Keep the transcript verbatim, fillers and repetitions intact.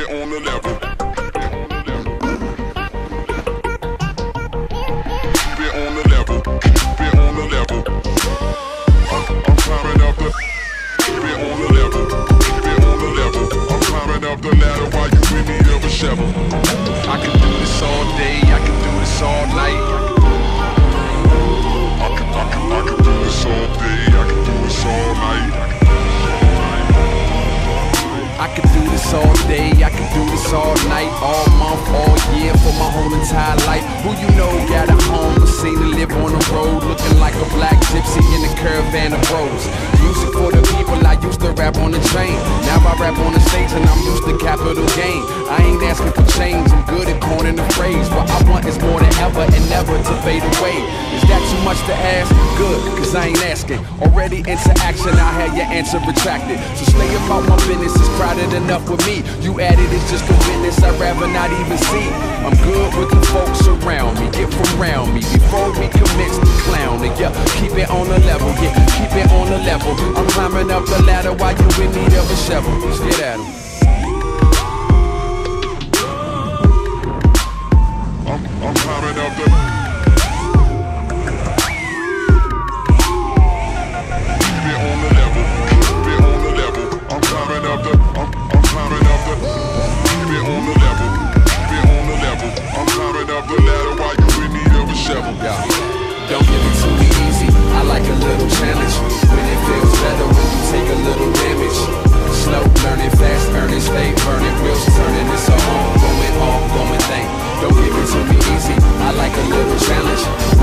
it on the level. Keep it on the level. Keep it on the level. I'm, I'm climbing up the. Keep it on the level. Keep it on the level. I'm climbing up the ladder while you in need of a shovel. I can do this all day. I can do this all night. I can, I can, I can do this all day. I can do this all night. I could do this all day, I could do this all night, all month, all year, for my whole entire life. Who you know got a home, but seen to live on the road, looking like a black gypsy in a caravan of rose. Music for the people, I used to rap on the train. Now I rap on the stage and I'm used to capital gain. I ain't asking for change, I'm good at coining the phrase. What I want is more than ever and never to fade away. Is that too much to ask? Good, cause I ain't asking. Already into action, I had your answer retracted. So stay about my business, it's crowded enough with me. You added, it's just a witness I'd rather not even see. I'm good with the folks around me, get from around me before we commence to clown. Yeah, keep it on the level, yeah, keep it on the level. I'm climbing up the ladder while you in need of a shovel. Let's get at 'em. I'm, I'm climbing up the. Keep it on the level. Keep it on the level. I'm climbing up the. I'm, I'm climbing up the. Keep it on the level. Keep it on the level. I'm climbing up the ladder while you in need of a shovel. Yeah. Don't give it to me easy. I like a little challenge. When it feels better when you take a little damage. Slow learning, fast earning, stay burning, wheels turning. It's a ongoing, ongoing thing. Don't give it to me easy. I like a little challenge.